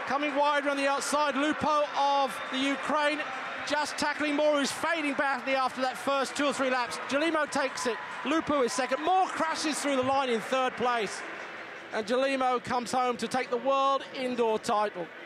Coming wide on the outside, Lupo of the Ukraine, just tackling Moore, who's fading badly after that first 2 or 3 laps. Jelimo takes it, Lupo is second. Moore crashes through the line in third place. And Jelimo comes home to take the world indoor title.